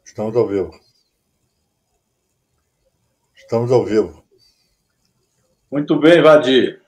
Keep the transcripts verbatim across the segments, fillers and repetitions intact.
Estamos ao vivo. Estamos ao vivo. Muito bem, Vadir.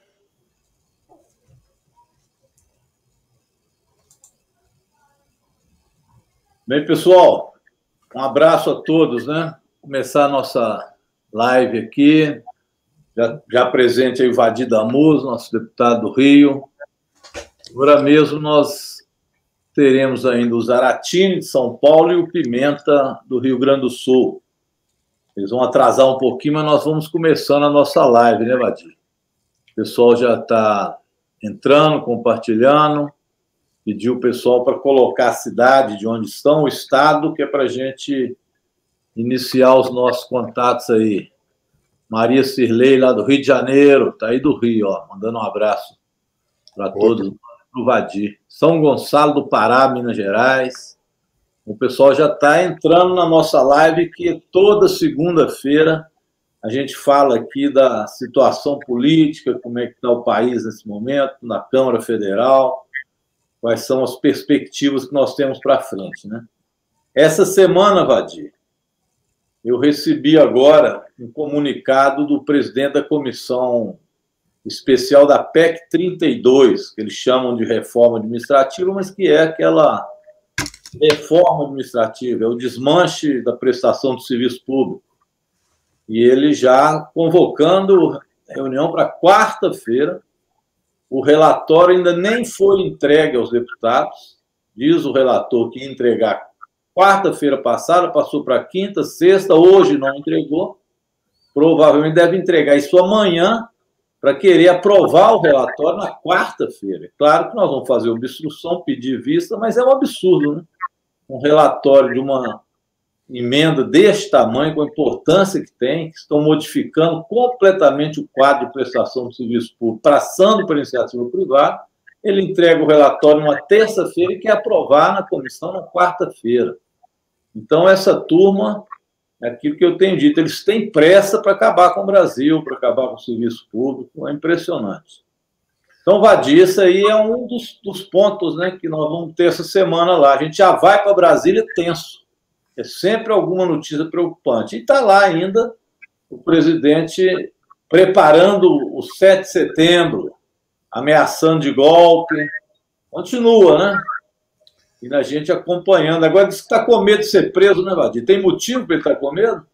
Bem, pessoal, um abraço a todos, né? Começar a nossa live aqui. Já, já presente aí o Vadir Damus, nosso deputado do Rio. Agora mesmo nós teremos ainda o Zaratini, de São Paulo, e o Pimenta, do Rio Grande do Sul. Eles vão atrasar um pouquinho, mas nós vamos começando a nossa live, né, Vadir? O pessoal já está entrando, compartilhando. Pediu o pessoal para colocar a cidade de onde estão, o estado, que é para a gente iniciar os nossos contatos aí. Maria Cirlei, lá do Rio de Janeiro, está aí do Rio, ó, mandando um abraço para todos, para o Vadir. São Gonçalo do Pará, Minas Gerais. O pessoal já está entrando na nossa live, que toda segunda-feira a gente fala aqui da situação política, como é que está o país nesse momento, na Câmara Federal, quais são as perspectivas que nós temos para frente, né? Essa semana, Vadir, eu recebi agora um comunicado do presidente da Comissão Especial da P E C trinta e dois, que eles chamam de reforma administrativa, mas que é aquela reforma administrativa, é o desmanche da prestação de serviço público. E ele já convocando reunião para quarta-feira. O relatório ainda nem foi entregue aos deputados. Diz o relator que ia entregar quarta-feira passada, passou para quinta, sexta, hoje não entregou. Provavelmente deve entregar isso amanhã para querer aprovar o relatório na quarta-feira. Claro que nós vamos fazer obstrução, pedir vista, mas é um absurdo, né? Um relatório de uma emenda deste tamanho, com a importância que tem, que estão modificando completamente o quadro de prestação de serviço público, passando para a iniciativa privada. Ele entrega o relatório numa terça-feira e quer aprovar na comissão na quarta-feira. Então, essa turma, é aquilo que eu tenho dito, eles têm pressa para acabar com o Brasil, para acabar com o serviço público, é impressionante. Então, Vadir, isso aí é um dos, dos pontos, né, que nós vamos ter essa semana lá. A gente já vai para Brasília tenso. É sempre alguma notícia preocupante. E está lá ainda o presidente preparando o sete de setembro, ameaçando de golpe. Continua, né? E a gente acompanhando. Agora diz que está com medo de ser preso, né, Vadir? Tem motivo para ele estar com medo?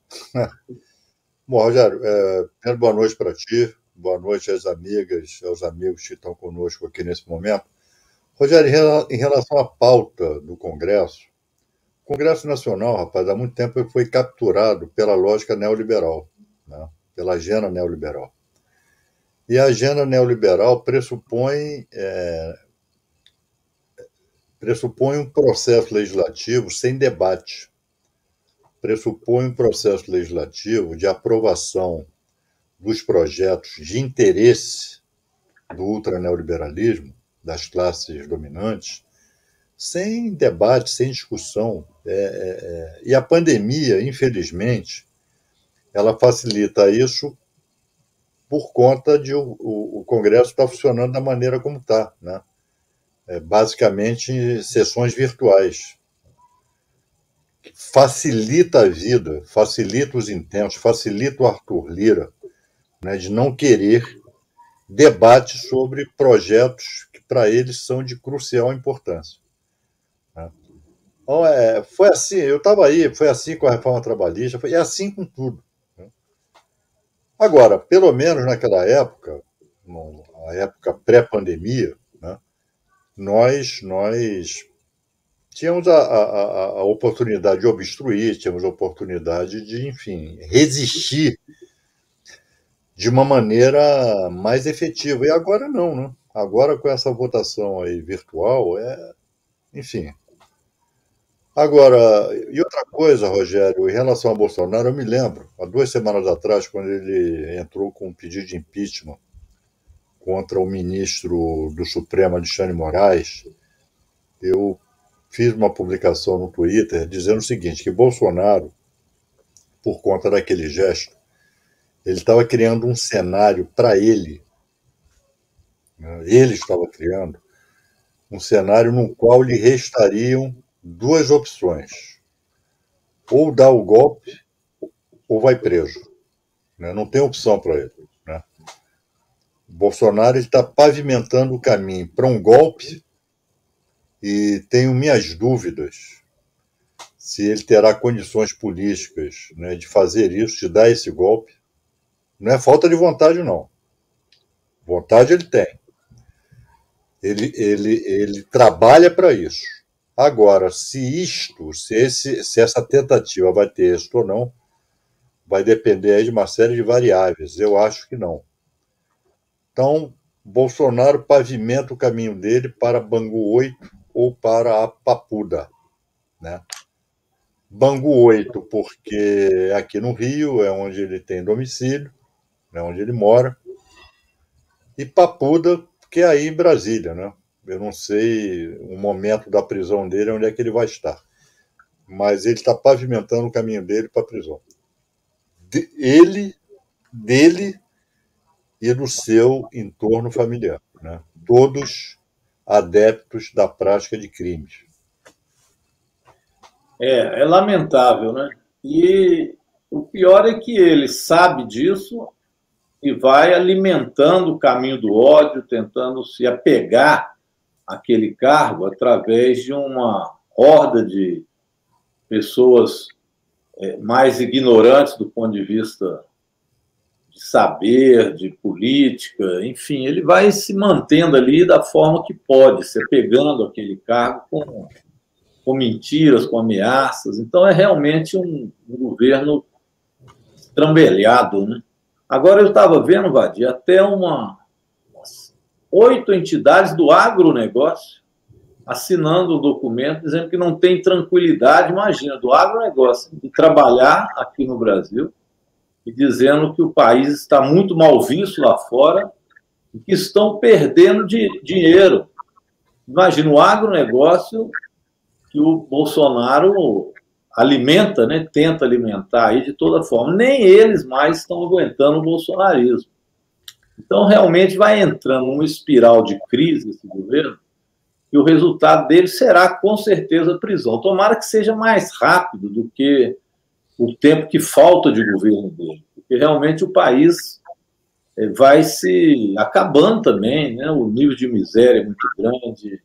Bom, Rogério, é, primeiro, boa noite para ti, boa noite às amigas, aos amigos que estão conosco aqui nesse momento. Rogério, em relação à pauta do Congresso, o Congresso Nacional, rapaz, há muito tempo ele foi capturado pela lógica neoliberal, né? Pela agenda neoliberal. E a agenda neoliberal pressupõe, é, pressupõe um processo legislativo sem debate, pressupõe um processo legislativo de aprovação dos projetos de interesse do ultraneoliberalismo, das classes dominantes, sem debate, sem discussão. É, é, e a pandemia, infelizmente, ela facilita isso por conta de o, o, o Congresso estar funcionando da maneira como está, né? É, basicamente, sessões virtuais. Facilita a vida, facilita os intentos, facilita o Arthur Lira, né, de não querer debate sobre projetos que para eles são de crucial importância. Então, é, foi assim, eu estava aí, foi assim com a reforma trabalhista, foi, é assim com tudo. Né? Agora, pelo menos naquela época, a época pré-pandemia, né, nós, nós tínhamos a, a, a oportunidade de obstruir, tínhamos a oportunidade de, enfim, resistir de uma maneira mais efetiva. E agora não, né? Agora com essa votação aí virtual, é, enfim. Agora, e outra coisa, Rogério, em relação a Bolsonaro, eu me lembro, há duas semanas atrás, quando ele entrou com um pedido de impeachment contra o ministro do Supremo, Alexandre de Moraes, eu fiz uma publicação no Twitter dizendo o seguinte, que Bolsonaro, por conta daquele gesto, ele estava criando um cenário para ele, né? Ele estava criando um cenário no qual lhe restariam duas opções. ou dá o golpe ou vai preso. Né? Não tem opção para ele. Né? O Bolsonaro está pavimentando o caminho para um golpe e tenho minhas dúvidas se ele terá condições políticas, né, de fazer isso, de dar esse golpe. Não é falta de vontade, não. Vontade ele tem. Ele, ele, ele trabalha para isso. Agora, se isto, se, esse, se essa tentativa vai ter êxito ou não, vai depender aí de uma série de variáveis. Eu acho que não. Então, Bolsonaro pavimenta o caminho dele para Bangu oito ou para a Papuda. Né? Bangu oito, porque é aqui no Rio, é onde ele tem domicílio, é onde ele mora. E Papuda, que é aí em Brasília, né? Eu não sei o momento da prisão dele, onde é que ele vai estar. Mas ele está pavimentando o caminho dele para a prisão. De, ele, dele e do seu entorno familiar. Né? Todos adeptos da prática de crimes. É, é lamentável, né? E o pior é que ele sabe disso e vai alimentando o caminho do ódio, tentando se apegar àquele cargo através de uma horda de pessoas é, mais ignorantes do ponto de vista de saber, de política, enfim, ele vai se mantendo ali da forma que pode, se apegando àquele cargo com, com mentiras, com ameaças. Então é realmente um, um governo estrambelhado, né? Agora eu estava vendo, Vadir, até uma, umas oito entidades do agronegócio assinando um documento dizendo que não tem tranquilidade, imagina, do agronegócio, de trabalhar aqui no Brasil e dizendo que o país está muito mal visto lá fora e que estão perdendo de, dinheiro. Imagina, o agronegócio que o Bolsonaro alimenta, né, tenta alimentar aí de toda forma. Nem eles mais estão aguentando o bolsonarismo. Então, realmente vai entrando numa espiral de crise esse governo e o resultado dele será, com certeza, a prisão. Tomara que seja mais rápido do que o tempo que falta de governo dele, porque realmente o país vai se acabando também, né? O nível de miséria é muito grande,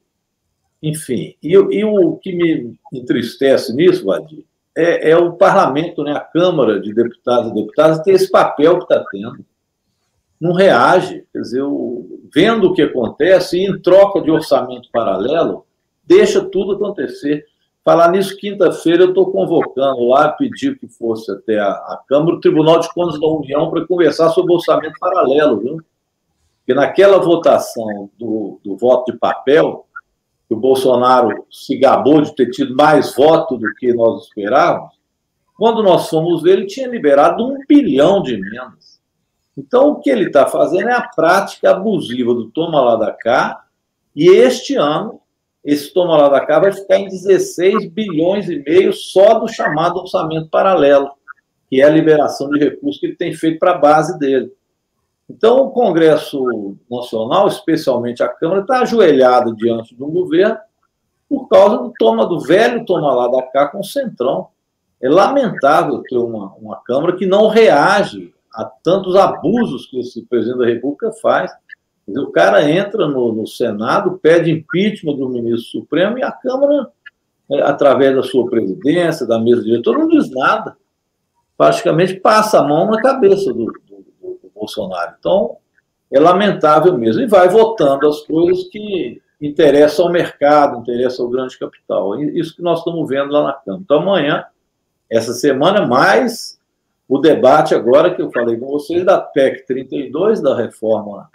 enfim. E, e o que me entristece nisso, Vadir, é, é o parlamento, né? A Câmara de Deputados e Deputadas tem esse papel que está tendo. Não reage, quer dizer, o, vendo o que acontece e em troca de orçamento paralelo, deixa tudo acontecer. Falar nisso, quinta-feira eu estou convocando lá, pedir que fosse até a, a Câmara, o Tribunal de Contas da União, para conversar sobre orçamento paralelo, viu? Porque naquela votação do, do voto de papel, que o Bolsonaro se gabou de ter tido mais voto do que nós esperávamos, quando nós fomos ver, ele tinha liberado um bilhão de emendas. Então, o que ele está fazendo é a prática abusiva do toma lá da cá, e este ano, esse toma lá da cá vai ficar em dezesseis bilhões e meio só do chamado orçamento paralelo, que é a liberação de recursos que ele tem feito para a base dele. Então, o Congresso Nacional, especialmente a Câmara, está ajoelhado diante do governo por causa do toma do velho toma lá da cá com o Centrão. É lamentável ter uma, uma Câmara que não reage a tantos abusos que esse presidente da República faz. O cara entra no, no Senado, pede impeachment do ministro Supremo e a Câmara, através da sua presidência, da mesa diretora, não diz nada. Praticamente passa a mão na cabeça do, do, do Bolsonaro. Então, é lamentável mesmo. E vai votando as coisas que interessam ao mercado, interessam ao grande capital. Isso que nós estamos vendo lá na Câmara. Então, amanhã, essa semana, mais o debate agora que eu falei com vocês da P E C trinta e dois, da reforma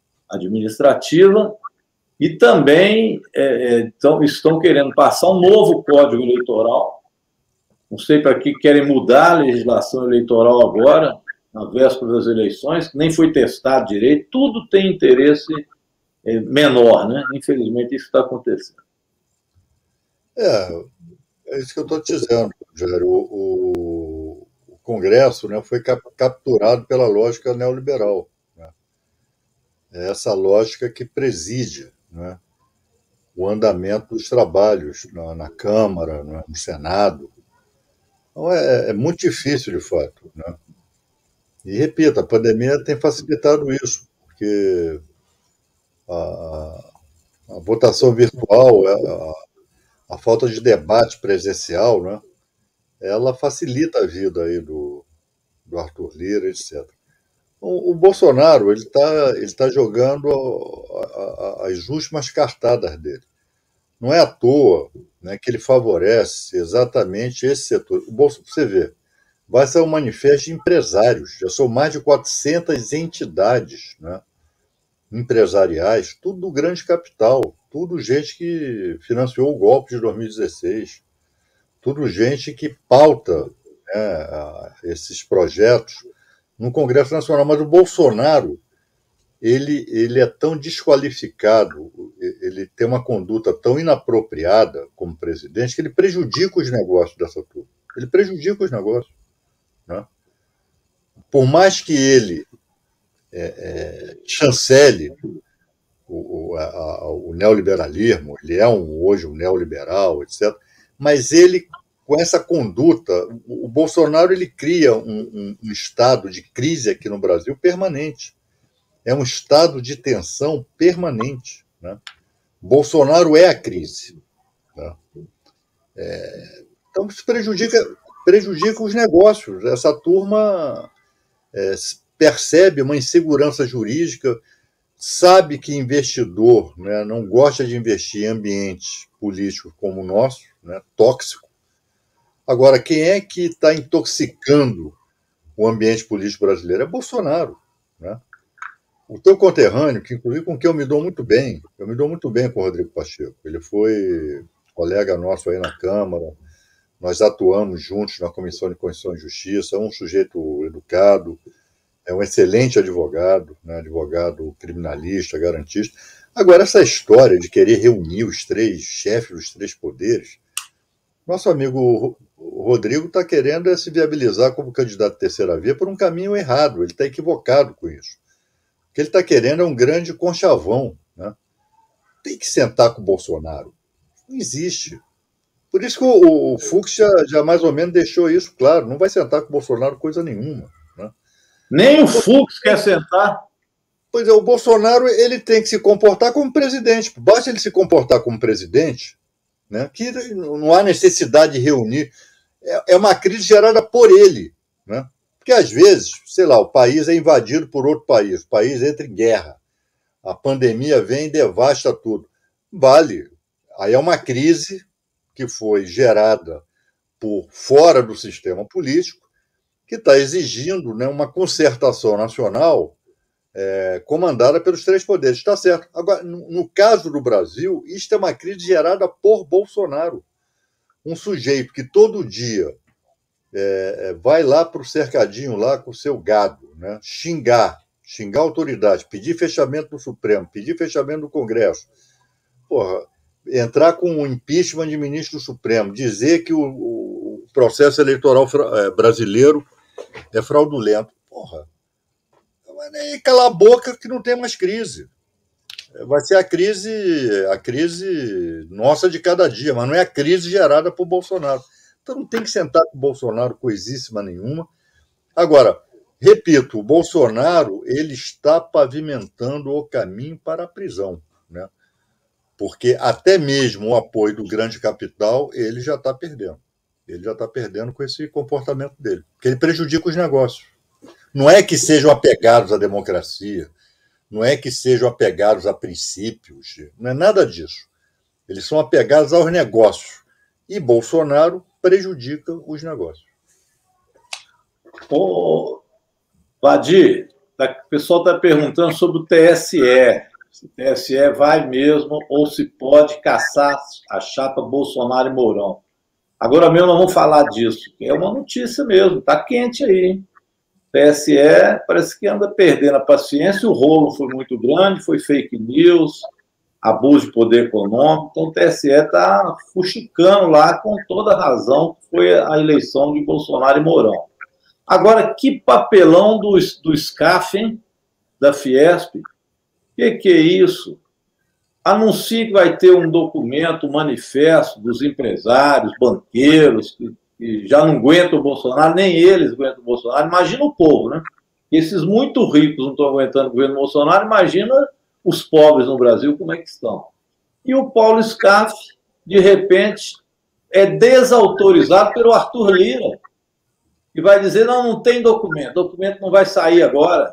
administrativa, e também é, então, estão querendo passar um novo Código Eleitoral. Não sei para que querem mudar a legislação eleitoral agora, na véspera das eleições, que nem foi testado direito. Tudo tem interesse é, menor, né? Infelizmente, isso está acontecendo. É, é isso que eu estou te dizendo, Jair. O, o, o Congresso, né, foi cap capturado pela lógica neoliberal. É essa lógica que preside, né, o andamento dos trabalhos na, na Câmara, no Senado. Então é, é muito difícil, de fato, né? E, repito, a pandemia tem facilitado isso, porque a, a votação virtual, a, a falta de debate presencial, né, ela facilita a vida aí do, do Arthur Lira, etcétera. O, o Bolsonaro ele está ele tá jogando a, a, as últimas cartadas dele. Não é à toa, né, que ele favorece exatamente esse setor. O Bolso, você vê, vai ser um manifesto de empresários. Já são mais de quatrocentas entidades, né, empresariais, tudo do grande capital, tudo gente que financiou o golpe de dois mil e dezesseis, tudo gente que pauta, né, esses projetos no Congresso Nacional. Mas o Bolsonaro, ele, ele é tão desqualificado, ele tem uma conduta tão inapropriada como presidente, que ele prejudica os negócios dessa turma. Ele prejudica os negócios, né? Por mais que ele é, é, chancele o, o, a, o neoliberalismo, ele é um, hoje um neoliberal, etcétera, mas ele, com essa conduta, o, o Bolsonaro ele cria um, um, um estado de crise aqui no Brasil permanente. É um estado de tensão permanente, né? Bolsonaro é a crise, né? É, então, isso prejudica, prejudica os negócios. Essa turma é, percebe uma insegurança jurídica, sabe que investidor, né, não gosta de investir em ambientes políticos como o nosso, né, tóxico. Agora, quem é que está intoxicando o ambiente político brasileiro? É Bolsonaro, né? O teu conterrâneo, que inclusive com quem eu me dou muito bem, eu me dou muito bem com o Rodrigo Pacheco. Ele foi colega nosso aí na Câmara, nós atuamos juntos na Comissão de Constituição e Justiça, é um sujeito educado, é um excelente advogado, né, advogado criminalista, garantista. Agora, essa história de querer reunir os três chefes dos três poderes, nosso amigo Rodrigo está querendo se viabilizar como candidato à terceira via por um caminho errado, ele está equivocado com isso. O que ele está querendo é um grande conchavão, né? Tem que sentar com o Bolsonaro. Não existe. Por isso que o, o Fux já, já mais ou menos deixou isso claro. Não vai sentar com o Bolsonaro coisa nenhuma, né? Nem o Fux quer sentar. Pois é, o Bolsonaro ele tem que se comportar como presidente. Basta ele se comportar como presidente, né, que não há necessidade de reunir. É, é uma crise gerada por ele, né? Porque, às vezes, sei lá, o país é invadido por outro país, o país entra em guerra, a pandemia vem e devasta tudo. Vale. Aí é uma crise que foi gerada por fora do sistema político, que está exigindo, né, uma concertação nacional é, comandada pelos três poderes. Está certo. Agora, no, no caso do Brasil, isto é uma crise gerada por Bolsonaro. Um sujeito que todo dia é, vai lá para o cercadinho lá com o seu gado, né, xingar, xingar a autoridade, pedir fechamento do Supremo, pedir fechamento do Congresso. Porra, entrar com um impeachment de ministro do Supremo, dizer que o, o processo eleitoral brasileiro é fraudulento. Porra, e calar a boca que não tem mais crise. Vai ser a crise, a crise nossa de cada dia, mas não é a crise gerada por Bolsonaro. Então não tem que sentar com o Bolsonaro coisíssima nenhuma. Agora, repito, o Bolsonaro ele está pavimentando o caminho para a prisão, né? Porque até mesmo o apoio do grande capital ele já está perdendo. Ele já está perdendo com esse comportamento dele, porque ele prejudica os negócios. Não é que sejam apegados à democracia, não é que sejam apegados a princípios, não é nada disso. Eles são apegados aos negócios. E Bolsonaro prejudica os negócios. Ô, Vadir, o pessoal está perguntando sobre o T S E. Se o T S E vai mesmo ou se pode caçar a chapa Bolsonaro e Mourão. Agora mesmo nós vamos falar disso. É uma notícia mesmo, está quente aí, hein? O T S E parece que anda perdendo a paciência, o rolo foi muito grande, foi fake news, abuso de poder econômico, então o T S E está fuxicando lá com toda a razão que foi a eleição de Bolsonaro e Mourão. Agora, que papelão do, do SCAF, hein? Da Fiesp. O que, que é isso? Anuncia que vai ter um documento, um manifesto dos empresários, banqueiros, que que já não aguentam o Bolsonaro, nem eles aguentam o Bolsonaro. Imagina o povo, né? Esses muito ricos não estão aguentando o governo Bolsonaro, imagina os pobres no Brasil como é que estão. E o Paulo Scaff, de repente, é desautorizado pelo Arthur Lira, que vai dizer, não, não tem documento, documento não vai sair agora.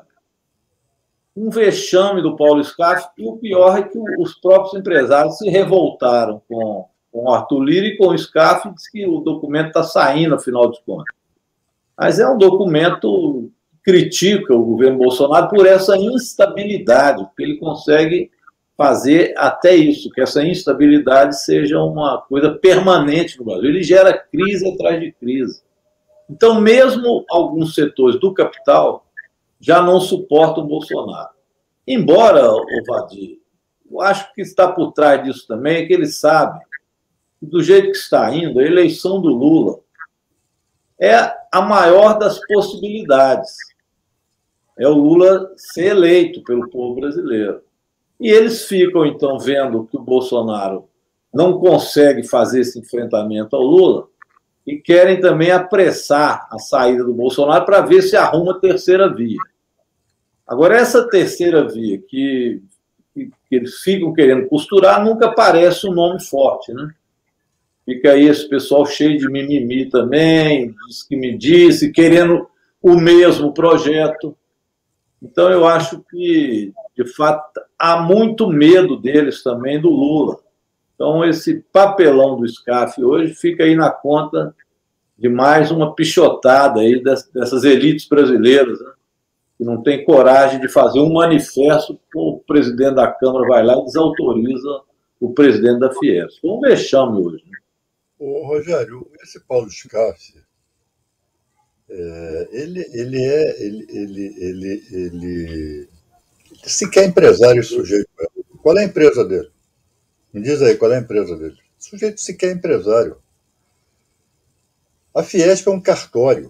Um vexame do Paulo Scaff, e o pior é que os próprios empresários se revoltaram com, com o Arthur Lira e com o Scaff, e diz que o documento está saindo, afinal de contas. Mas é um documento que critica o governo Bolsonaro por essa instabilidade, porque ele consegue fazer até isso, que essa instabilidade seja uma coisa permanente no Brasil. Ele gera crise atrás de crise. Então, mesmo alguns setores do capital já não suportam o Bolsonaro. Embora, o Vadir, eu acho que está por trás disso também é que ele sabe que, do jeito que está indo, a eleição do Lula é a maior das possibilidades. É o Lula ser eleito pelo povo brasileiro. E eles ficam, então, vendo que o Bolsonaro não consegue fazer esse enfrentamento ao Lula e querem também apressar a saída do Bolsonaro para ver se arruma a terceira via. Agora, essa terceira via que, que, que eles ficam querendo costurar nunca parece um nome forte, né? Fica aí esse pessoal cheio de mimimi também, diz que me disse, querendo o mesmo projeto. Então, eu acho que, de fato, há muito medo deles também do Lula. Então, esse papelão do Scaff hoje fica aí na conta de mais uma pichotada aí dessas elites brasileiras, né? Que não tem coragem de fazer um manifesto, o presidente da Câmara vai lá e desautoriza o presidente da Fiesp. Foi um vexame hoje, né? Ô, Rogério, esse Paulo Scaff, é, ele, ele é, ele, ele, ele, ele, sequer empresário esse sujeito. Qual é a empresa dele? Me diz aí, qual é a empresa dele? O sujeito sequer é empresário. A Fiesp é um cartório.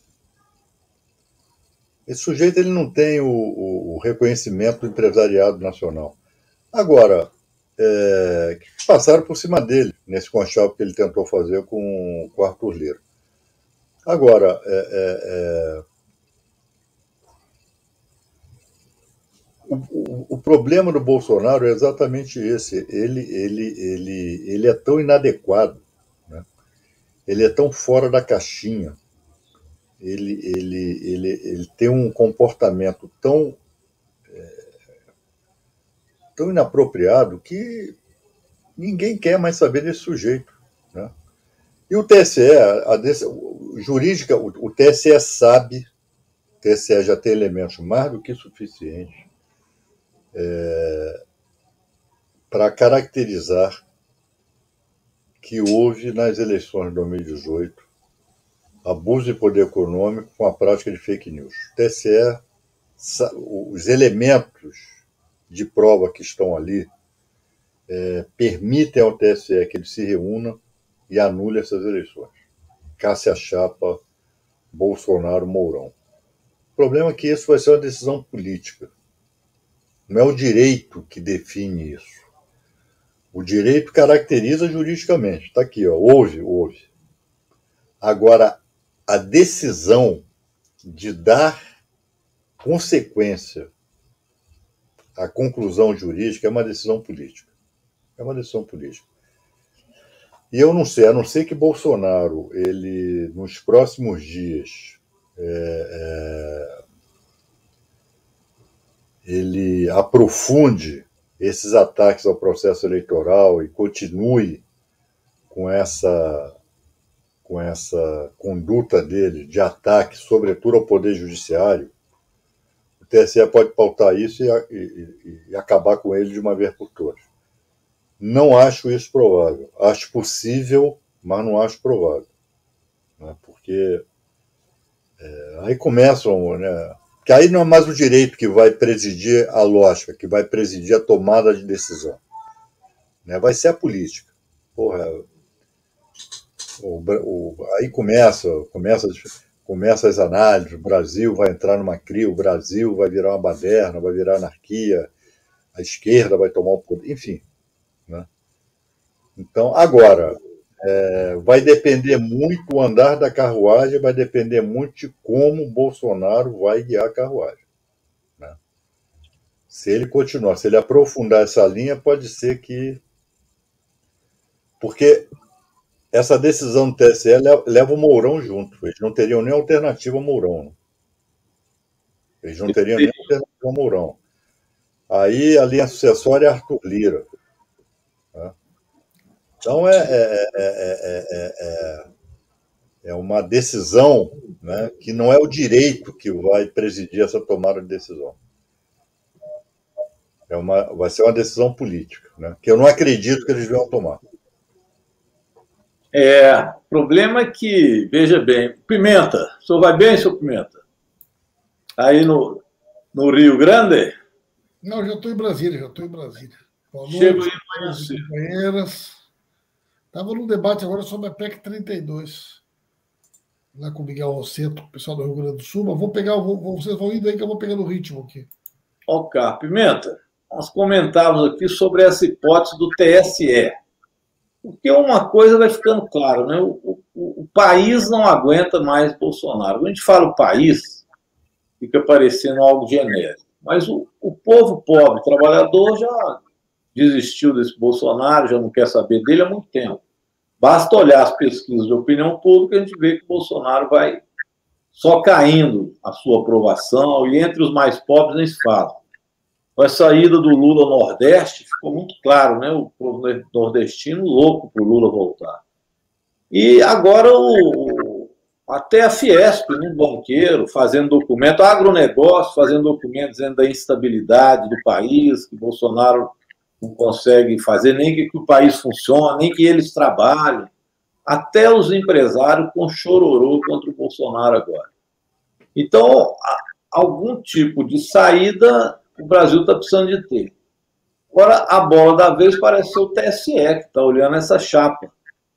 Esse sujeito ele não tem o, o, o reconhecimento do empresariado nacional. Agora, é, passaram por cima dele nesse conchavo que ele tentou fazer com o Arthur Lira. Agora, é, é, é, o, o, o problema do Bolsonaro é exatamente esse. Ele, ele, ele, ele é tão inadequado, né? Ele é tão fora da caixinha. Ele, ele, ele, ele tem um comportamento tão, é, tão inapropriado que ninguém quer mais saber desse sujeito, né? E o T S E, a, a jurídica, o, o T S E sabe, o T S E já tem elementos mais do que suficientes é, para caracterizar que houve nas eleições de dois mil e dezoito abuso de poder econômico com a prática de fake news. O T S E, os elementos de prova que estão ali é, permitem ao T S E que ele se reúna e anule essas eleições. Casse a chapa Bolsonaro-Mourão. O problema é que isso vai ser uma decisão política. Não é o direito que define isso. O direito caracteriza juridicamente. Está aqui, ó, houve, houve. Agora, a decisão de dar consequência à conclusão jurídica é uma decisão política. É uma decisão política. E eu não sei, a não ser que Bolsonaro, ele, nos próximos dias, é, é, ele aprofunde esses ataques ao processo eleitoral e continue com essa, com essa conduta dele de ataque, sobretudo ao Poder Judiciário, o T S E pode pautar isso e, e, e acabar com ele de uma vez por todas. Não acho isso provável. Acho possível, mas não acho provável. Né? Porque é, aí começam... Né? Que aí não é mais o direito que vai presidir a lógica, que vai presidir a tomada de decisão. Né? Vai ser a política. Porra, o, o, aí começa, começa, começa as análises, o Brasil vai entrar numa crise, o Brasil vai virar uma baderna, vai virar anarquia, a esquerda vai tomar o poder, enfim. Né? Então, agora, É, vai depender muito, o andar da carruagem vai depender muito de como o Bolsonaro vai guiar a carruagem. Né? Se ele continuar, se ele aprofundar essa linha, pode ser que... Porque essa decisão do T S E leva o Mourão junto. Eles não teriam nem alternativa ao Mourão. Né? Eles não teriam nem alternativa ao Mourão. Aí a linha sucessória é Arthur Lira. Né? Então é, é, é, é, é uma decisão, né, que não é o direito que vai presidir essa tomada de decisão. É uma, vai ser uma decisão política, né, que eu não acredito que eles vão tomar. É, o problema é que, veja bem, Pimenta, o senhor vai bem, seu Pimenta? Aí no, no Rio Grande? Não, já estou em Brasília, já estou em Brasília. Boa noite, Chego aí amanhã cedo. Companheiras. Estava num debate agora sobre a P E C trinta e dois, lá com o Miguel Rosseto, o pessoal do Rio Grande do Sul, mas vou pegar, vou, vocês vão indo aí que eu vou pegando o ritmo aqui. Ok, Pimenta, nós comentávamos aqui sobre essa hipótese do T S E. Porque uma coisa vai ficando claro, né? O, o, o país não aguenta mais Bolsonaro. Quando a gente fala o país, fica parecendo algo genérico. Mas o, o povo pobre, trabalhador, já desistiu desse Bolsonaro, já não quer saber dele há muito tempo. Basta olhar as pesquisas de opinião pública, a gente vê que o Bolsonaro vai só caindo a sua aprovação, e entre os mais pobres nem se fala. Com a saída do Lula ao Nordeste, ficou muito claro, né? O povo nordestino louco para o Lula voltar. E agora o, até a Fiesp, um banqueiro, fazendo documento, agronegócio, fazendo documento dizendo da instabilidade do país, que Bolsonaro não consegue fazer nem que, que o país funcione, nem que eles trabalhem. Até os empresários com chororô contra o Bolsonaro agora. Então, algum tipo de saída o Brasil está precisando de ter. Agora, a bola da vez parece ser o T S E, que está olhando essa chapa.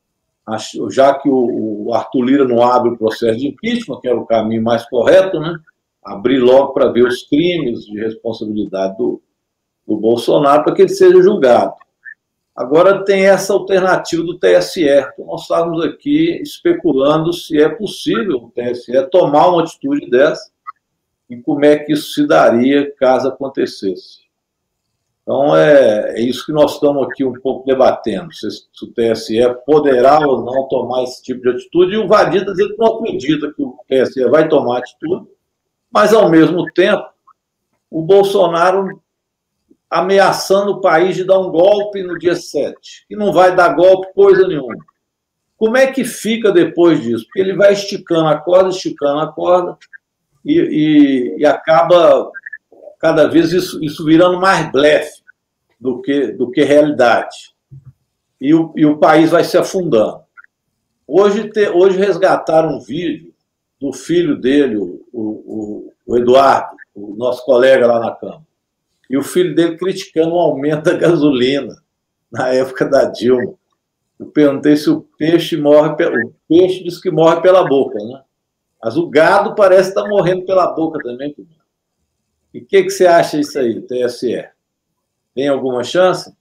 Já que o Arthur Lira não abre o processo de impeachment, que era o caminho mais correto, né? Abrir logo para ver os crimes de responsabilidade do, do Bolsonaro para que ele seja julgado. Agora tem essa alternativa do T S E. Então, nós estávamos aqui especulando se é possível o T S E tomar uma atitude dessa e como é que isso se daria caso acontecesse. Então, é, é isso que nós estamos aqui um pouco debatendo, se, se o T S E poderá ou não tomar esse tipo de atitude, e o Vadir está dizendo que não acredita que o T S E vai tomar atitude, mas, ao mesmo tempo, o Bolsonaro ameaçando o país de dar um golpe no dia sete, que não vai dar golpe coisa nenhuma. Como é que fica depois disso? Porque ele vai esticando a corda, esticando a corda, e, e, e acaba cada vez isso, isso virando mais blefe do que, do que realidade. E o, e o país vai se afundando. Hoje, te, hoje resgataram um vídeo do filho dele, o, o, o Eduardo, o nosso colega lá na Câmara, e o filho dele criticando o aumento da gasolina na época da Dilma. Eu perguntei se o peixe morre, o peixe diz que morre pela boca, né? Mas o gado parece estar morrendo pela boca também. E o que, que você acha disso aí, T S E? Tem alguma chance?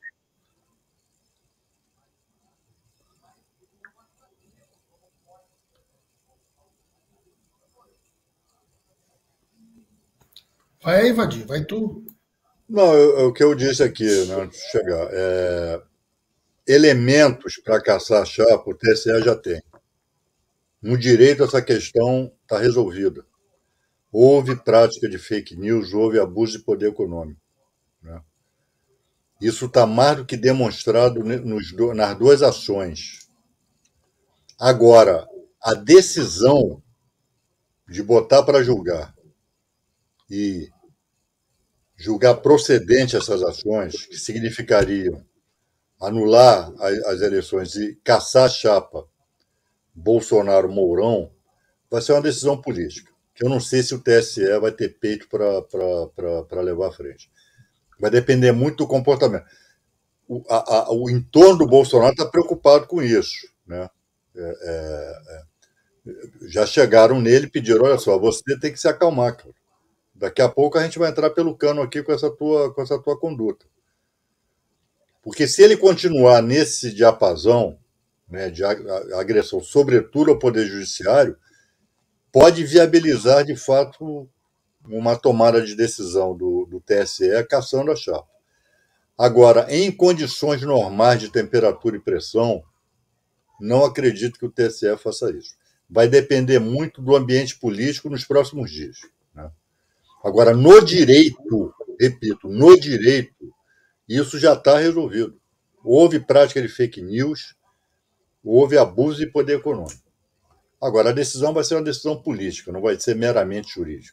Vai aí, Vadir, vai tu. Não, eu, o que eu disse aqui, né, antes de chegar, é, elementos para caçar a chapa, o T S E já tem. No direito, essa questão está resolvida. Houve prática de fake news, houve abuso de poder econômico. Né? Isso está mais do que demonstrado nos, nas duas ações. Agora, a decisão de botar para julgar e julgar procedente essas ações, que significariam anular as eleições e caçar a chapa Bolsonaro-Mourão, vai ser uma decisão política, que eu não sei se o T S E vai ter peito para levar à frente. Vai depender muito do comportamento. O, a, a, o entorno do Bolsonaro está preocupado com isso. Né? É, é, é, já chegaram nele e pediram, olha só, você tem que se acalmar, cara. Daqui a pouco a gente vai entrar pelo cano aqui com essa tua, com essa tua conduta. Porque se ele continuar nesse diapasão, né, de agressão, sobretudo ao Poder Judiciário, pode viabilizar, de fato, uma tomada de decisão do, do T S E cassando a chapa. Agora, em condições normais de temperatura e pressão, não acredito que o T S E faça isso. Vai depender muito do ambiente político nos próximos dias, né? Agora, no direito, repito, no direito, isso já está resolvido. Houve prática de fake news, houve abuso de poder econômico. Agora, a decisão vai ser uma decisão política, não vai ser meramente jurídica.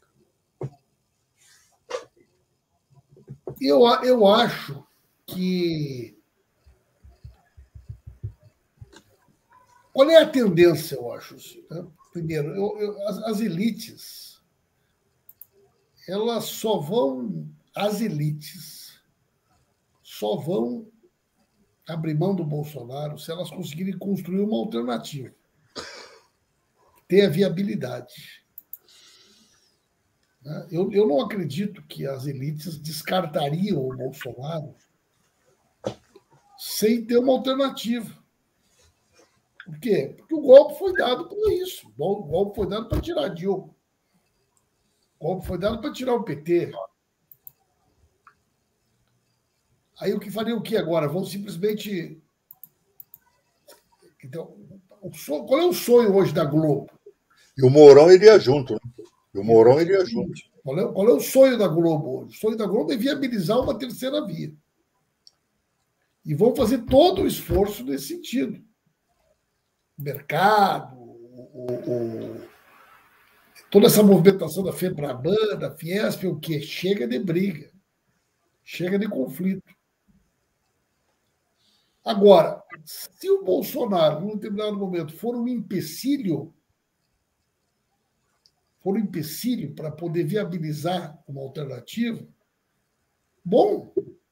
Eu, eu acho que... Qual é a tendência, eu acho? Né? Primeiro, eu, eu, as, as elites, elas só vão... As elites só vão abrir mão do Bolsonaro se elas conseguirem construir uma alternativa. Ter a viabilidade. Eu, eu não acredito que as elites descartariam o Bolsonaro sem ter uma alternativa. Por quê? Porque o golpe foi dado para isso. O golpe foi dado para tirar Dilma. O golpe foi dado para tirar o P T. Aí o que faria o que agora? Vão simplesmente... Então, o sonho... Qual é o sonho hoje da Globo? E o Mourão iria junto, né? E o Mourão iria junto. Qual é, qual é o sonho da Globo hoje? O sonho da Globo é viabilizar uma terceira via. E vão fazer todo o esforço nesse sentido. O mercado, o, o, toda essa movimentação da FEBRABAN, da Fiesp, o quê? Chega de briga. Chega de conflito. Agora, se o Bolsonaro, num determinado momento, for um empecilho, for um empecilho para poder viabilizar uma alternativa, bom,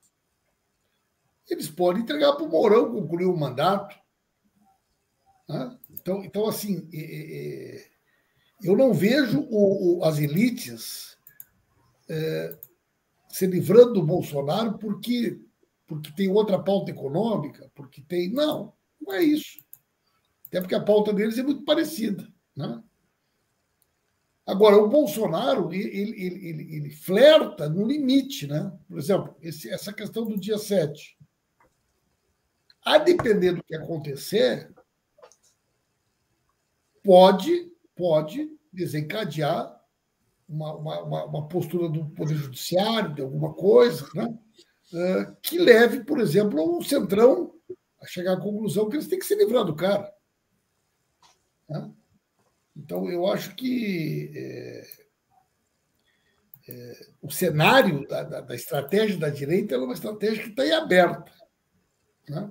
eles podem entregar para o Mourão concluir o mandato. Né? Então, então, assim, é, é, eu não vejo o, o, as elites é, se livrando do Bolsonaro porque... porque tem outra pauta econômica, porque tem... Não, não é isso. Até porque a pauta deles é muito parecida. Né? Agora, o Bolsonaro, ele, ele, ele, ele flerta no limite. Né? Por exemplo, esse, essa questão do dia sete. A depender do que acontecer, pode, pode desencadear uma, uma, uma postura do Poder Judiciário, de alguma coisa, né? Que leve, por exemplo, o Centrão a chegar à conclusão que eles têm que se livrar do cara. Né? Então, eu acho que é, é, o cenário da, da, da estratégia da direita é uma estratégia que está aí aberta. Né?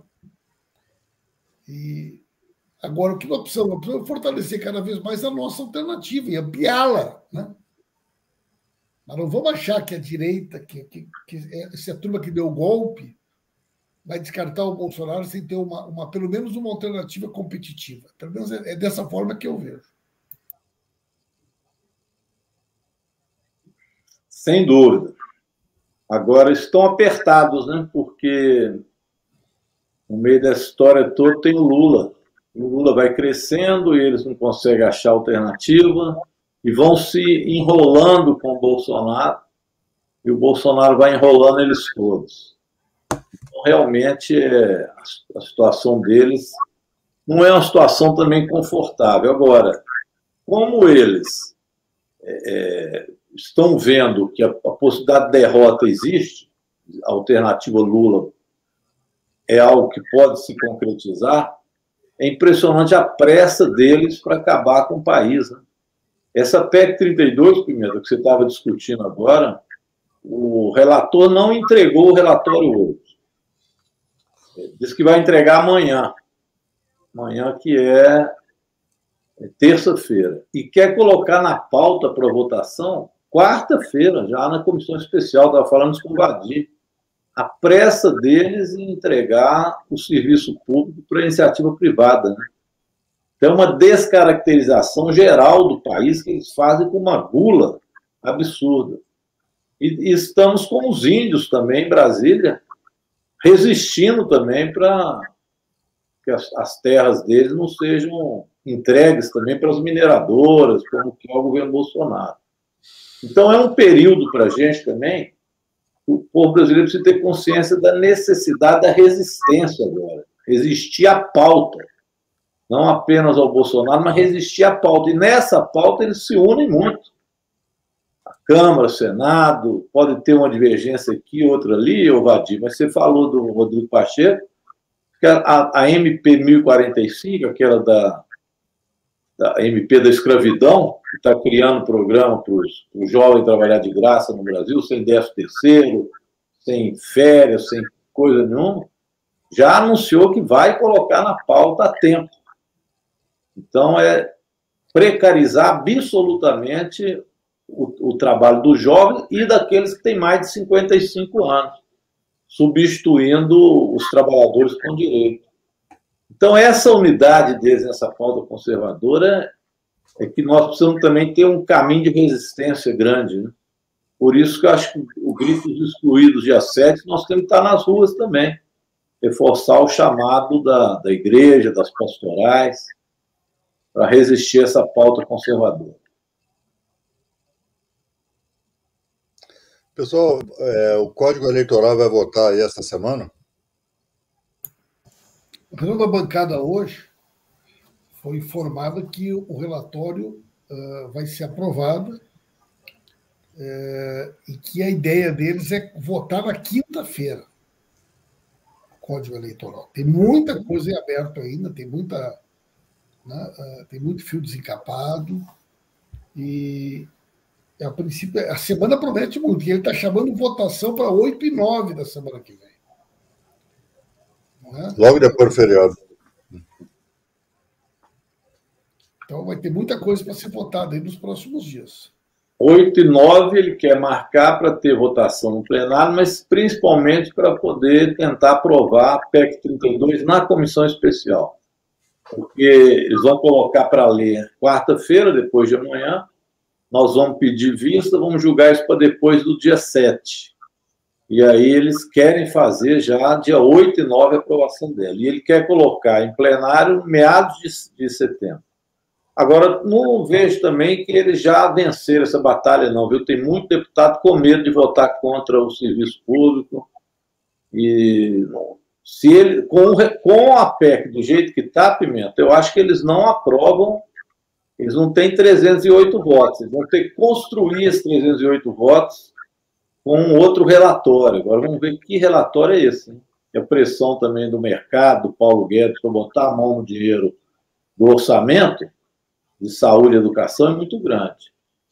E agora, o que nós precisamos? Nós precisamos fortalecer cada vez mais a nossa alternativa e ampliá-la. Né? Mas não vamos achar que a direita, que, que, que essa turma que deu o golpe, vai descartar o Bolsonaro sem ter uma, uma, pelo menos uma alternativa competitiva. Pelo menos é, é dessa forma que eu vejo. Sem dúvida. Agora estão apertados, né? Porque no meio dessa história toda tem o Lula. O Lula vai crescendo e eles não conseguem achar alternativa e vão se enrolando com o Bolsonaro e o Bolsonaro vai enrolando eles todos. Então, realmente, é, a situação deles não é uma situação também confortável. Agora, como eles é, estão vendo que a, a possibilidade de derrota existe, a alternativa Lula é algo que pode se concretizar, é impressionante a pressa deles para acabar com o país. Né? Essa P E C trinta e dois, primeiro, que você estava discutindo agora, o relator não entregou o relatório hoje. Diz que vai entregar amanhã. Amanhã, que é terça-feira. E quer colocar na pauta para votação quarta-feira, já na comissão especial. Estava falando isso com o Vadir. A pressa deles em entregar o serviço público para a iniciativa privada. Né? Então, é uma descaracterização geral do país que eles fazem com uma gula absurda. E, e estamos com os índios também em Brasília, resistindo também para que as, as terras deles não sejam entregues também para as mineradoras, como que é o governo Bolsonaro. Então, é um período para a gente também, o povo brasileiro precisa ter consciência da necessidade da resistência agora, resistir à pauta, não apenas ao Bolsonaro, mas resistir à pauta. E nessa pauta eles se unem muito. A Câmara, o Senado, pode ter uma divergência aqui, outra ali, Vadir, mas você falou do Rodrigo Pacheco, que a, a M P mil e quarenta e cinco, aquela da, da M P da escravidão, que está criando programa para os jovens trabalhar de graça no Brasil, sem décimo terceiro, sem férias, sem coisa nenhuma, já anunciou que vai colocar na pauta a tempo. Então, é precarizar absolutamente o, o trabalho dos jovens e daqueles que têm mais de cinquenta e cinco anos, substituindo os trabalhadores com direito. Então, essa unidade deles nessa pauta conservadora é que nós precisamos também ter um caminho de resistência grande, né? Por isso que eu acho que o grito dos excluídos, dia sete, nós temos que estar nas ruas também, reforçar o chamado da, da igreja, das pastorais, para resistir a essa pauta conservadora. Pessoal, é, o Código Eleitoral vai votar aí essa semana? A reunião da bancada hoje foi informada que o relatório uh, vai ser aprovado uh, e que a ideia deles é votar na quinta-feira o Código Eleitoral. Tem muita coisa em aberto ainda, tem muita, né, uh, tem muito fio desencapado e a princípio a semana promete muito, e ele está chamando votação para oito e nove da semana que vem. Não é? Logo depois do feriado. Então vai ter muita coisa para ser votada aí nos próximos dias. oito e nove ele quer marcar para ter votação no plenário, mas principalmente para poder tentar aprovar a P E C trinta e dois na comissão especial. Porque eles vão colocar para ler quarta-feira, depois de amanhã, nós vamos pedir vista, vamos julgar isso para depois do dia sete. E aí eles querem fazer já dia oito e nove a aprovação dela. E ele quer colocar em plenário meados de, de setembro. Agora, não vejo também que eles já venceram essa batalha, não, viu? Tem muito deputado com medo de votar contra o serviço público. E se ele, com, com a P E C do jeito que está, Pimenta, eu acho que eles não aprovam, eles não têm trezentos e oito votos, eles vão ter que construir esses trezentos e oito votos com um outro relatório. Agora vamos ver que relatório é esse, hein? E a pressão também do mercado, do Paulo Guedes, para botar a mão no dinheiro do orçamento de saúde e educação é muito grande.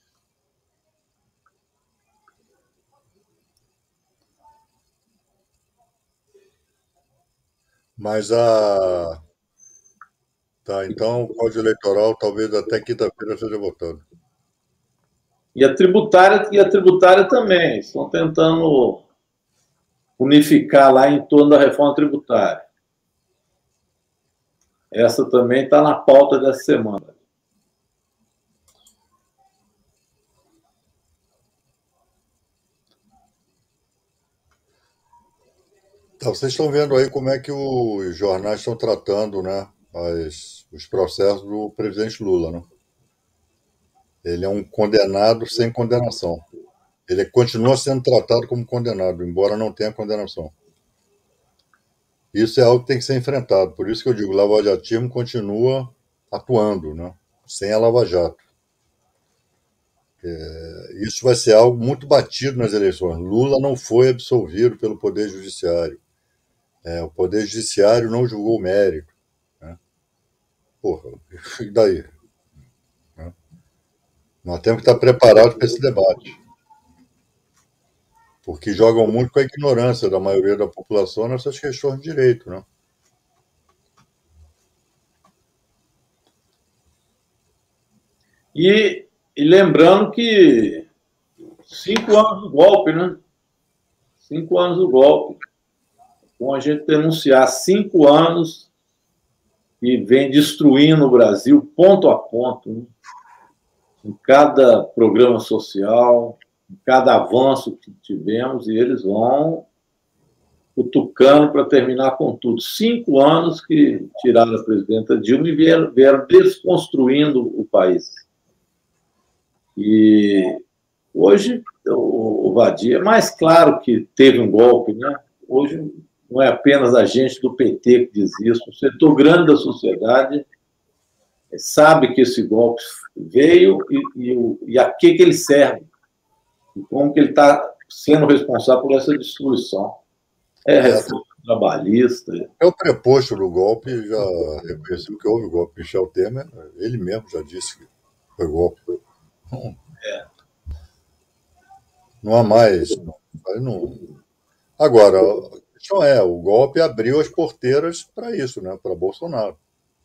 Mas a... Tá, então o Código Eleitoral talvez até quinta-feira seja votado. E a tributária, e a tributária também. Estão tentando unificar lá em torno da reforma tributária. Essa também está na pauta dessa semana. Então, vocês estão vendo aí como é que os jornais estão tratando, né, as, os processos do presidente Lula, né? Ele é um condenado sem condenação. Ele continua sendo tratado como condenado, embora não tenha condenação. Isso é algo que tem que ser enfrentado. Por isso que eu digo, o lavajatismo continua atuando, né, sem a Lava Jato. É, isso vai ser algo muito batido nas eleições. Lula não foi absolvido pelo Poder Judiciário. É, o Poder Judiciário não julgou o mérito, né? Porra, e daí? Né? Nós temos que estar preparados para esse debate. Porque jogam muito com a ignorância da maioria da população nessas questões de direito, né? E, e lembrando que cinco anos do golpe, né? Cinco anos do golpe. Com a gente denunciar cinco anos e vem destruindo o Brasil ponto a ponto, né? Em cada programa social, em cada avanço que tivemos, e eles vão cutucando para terminar com tudo. Cinco anos que tiraram a presidenta Dilma e vieram, vieram desconstruindo o país. E hoje o Vadia, é mais claro que teve um golpe, né? Hoje não é apenas a gente do P T que diz isso, o setor grande da sociedade sabe que esse golpe veio e, e, e a que, que ele serve, e como que ele está sendo responsável por essa destruição. É reforma trabalhista. É o preposto do golpe, já reconheceu que houve golpe. Michel Temer, ele mesmo já disse que foi golpe. Não, é. não há mais. Não. Agora, a questão é, o golpe abriu as porteiras para isso, né, para Bolsonaro.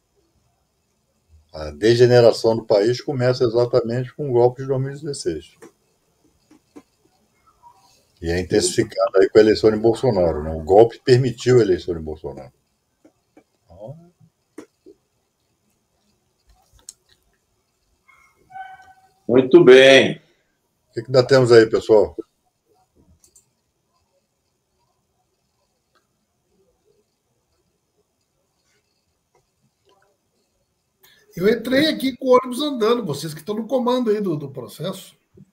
A degeneração do país começa exatamente com o golpe de dois mil e dezesseis. E é intensificado aí com a eleição de Bolsonaro. Né? O golpe permitiu a eleição de Bolsonaro. Então... Muito bem. O que, que ainda temos aí, pessoal? Eu entrei aqui com o ônibus andando, vocês que estão no comando aí do, do processo.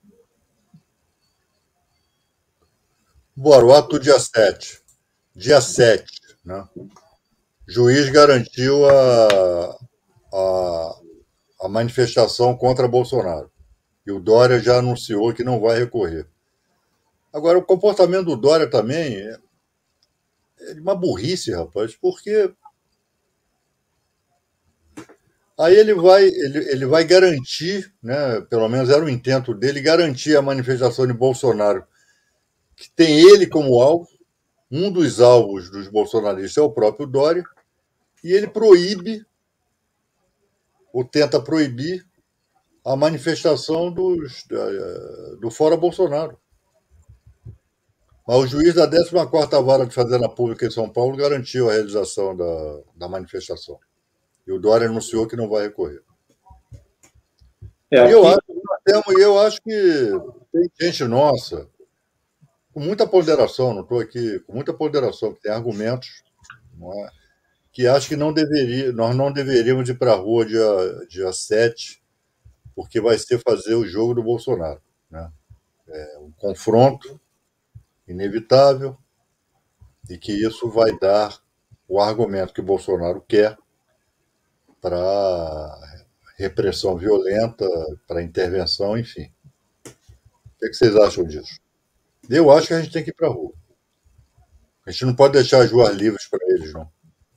Bora, o ato do dia sete. Dia sete, né? Juiz garantiu a, a, a manifestação contra Bolsonaro. E o Dória já anunciou que não vai recorrer. Agora, o comportamento do Dória também é, é de uma burrice, rapaz, porque aí ele vai, ele, ele vai garantir, né, pelo menos era o intento dele, garantir a manifestação de Bolsonaro, que tem ele como alvo. Um dos alvos dos bolsonaristas é o próprio Dória, e ele proíbe, ou tenta proibir, a manifestação dos, do Fora Bolsonaro. Mas o juiz da décima quarta Vara de Fazenda Pública em São Paulo garantiu a realização da, da manifestação. E o Dória anunciou que não vai recorrer. É, e eu, acho, eu acho que tem gente nossa, com muita ponderação, não estou aqui, com muita ponderação, que tem argumentos, não é? Que acho que não deveria, nós não deveríamos ir para a rua dia, dia sete, porque vai ser fazer o jogo do Bolsonaro. Né? É um confronto inevitável e que isso vai dar o argumento que o Bolsonaro quer para repressão violenta, para intervenção, enfim. O que, é que vocês acham disso? Eu acho que a gente tem que ir para a rua. A gente não pode deixar as ruas livres para eles, não.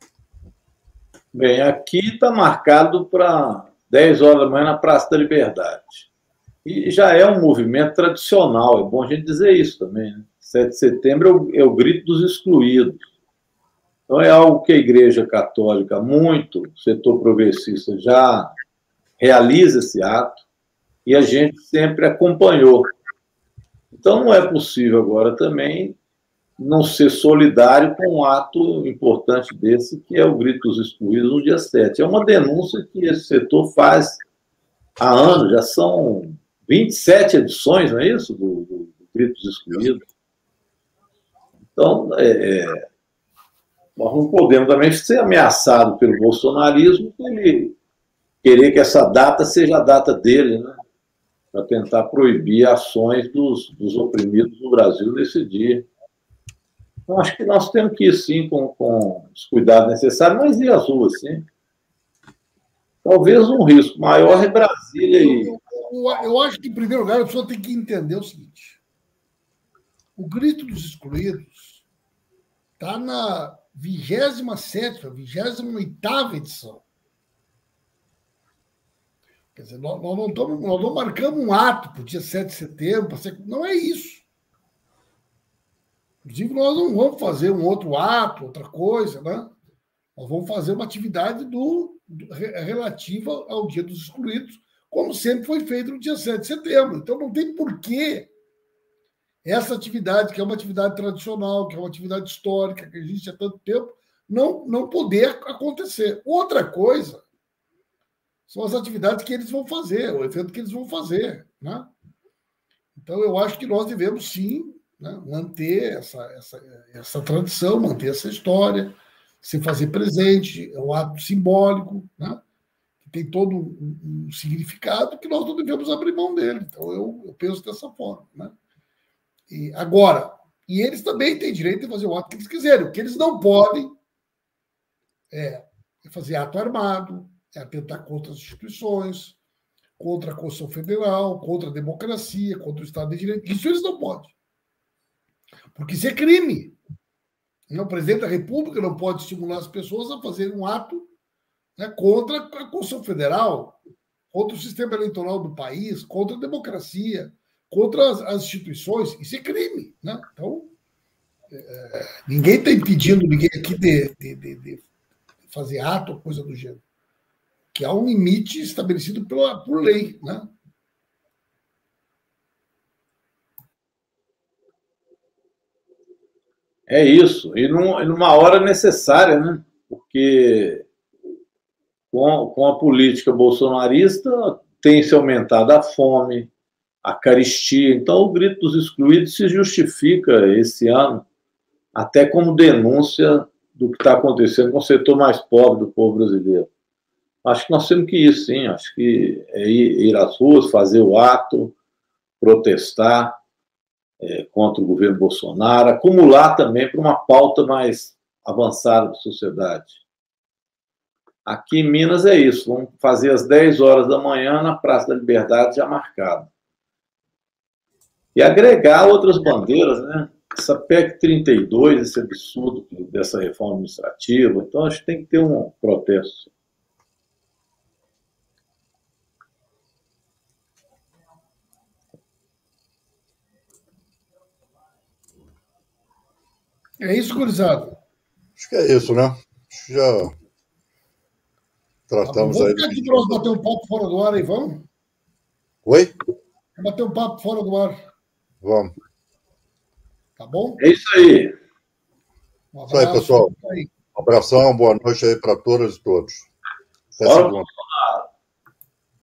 Bem, aqui está marcado para dez horas da manhã na Praça da Liberdade. E já é um movimento tradicional, é bom a gente dizer isso também. Né? sete de setembro é o, é o grito dos excluídos. Então é algo que a Igreja Católica, muito, o setor progressista, já realiza esse ato e a gente sempre acompanhou. Então não é possível agora também não ser solidário com um ato importante desse, que é o Grito dos Excluídos no dia sete. É uma denúncia que esse setor faz há anos, já são vinte e sete edições, não é isso, do, do, do Grito dos Excluídos. Então, é, é, nós não podemos também ser ameaçados pelo bolsonarismo, ele querer que essa data seja a data dele, né? Para tentar proibir ações dos, dos oprimidos no Brasil nesse dia. Então, acho que nós temos que ir, sim, com, com os cuidados necessários, mas ir às ruas, sim. Talvez um risco maior é Brasília e... Eu, eu, eu acho que, em primeiro lugar, a pessoa tem que entender o seguinte. O Grito dos Excluídos está na vigésima sétima, vigésima oitava edição. Quer dizer, nós, nós, não, estamos, nós não marcamos um ato para o dia sete de setembro, ser, não é isso. Inclusive, nós não vamos fazer um outro ato, outra coisa, né? Nós vamos fazer uma atividade do, do, relativa ao Dia dos Excluídos, como sempre foi feito no dia sete de setembro. Então, não tem porquê essa atividade, que é uma atividade tradicional, que é uma atividade histórica, que existe há tanto tempo, não, não poder acontecer. Outra coisa são as atividades que eles vão fazer, o evento que eles vão fazer. Né? Então, eu acho que nós devemos, sim, né? Manter essa, essa, essa tradição, manter essa história, se fazer presente, é um ato simbólico, né? Que tem todo um, um significado que nós não devemos abrir mão dele. Então, eu, eu penso dessa forma. Né? E agora, e eles também têm direito de fazer o ato que eles quiserem. O que eles não podem é fazer ato armado, é atentar contra as instituições, contra a Constituição Federal, contra a democracia, contra o Estado de Direito. Isso eles não podem. Porque isso é crime. O presidente da República não pode estimular as pessoas a fazerem um ato, né, contra a Constituição Federal, contra o sistema eleitoral do país, contra a democracia, contra as, as instituições. Isso é crime. Né? Então, é, ninguém está impedindo ninguém aqui de, de, de, de fazer ato ou coisa do gênero. Que há um limite estabelecido pela, por lei. Né? É isso. E num, numa hora necessária, né? Porque com, com a política bolsonarista tem se aumentado a fome, a carestia. Então, o grito dos excluídos se justifica esse ano até como denúncia do que está acontecendo com o setor mais pobre do povo brasileiro. Acho que nós temos que ir, sim. Acho que é ir, ir às ruas, fazer o ato, protestar é, contra o governo Bolsonaro, acumular também para uma pauta mais avançada da sociedade. Aqui em Minas é isso. Vamos fazer às dez horas da manhã na Praça da Liberdade, já marcado. E agregar outras bandeiras, né? Essa P E C trinta e dois, esse absurdo dessa reforma administrativa. Então, acho que tem que ter um protesto. É isso, gurizada. Acho que é isso, né? Acho que já tratamos tá aí. Vamos aqui para nós bater um papo fora do ar aí, vamos? Oi? Vamos bater um papo fora do ar. Vamos. Tá bom? É isso aí. Um abraço. Isso aí, pessoal. Um abração, boa noite aí para todas e todos. Até segunda.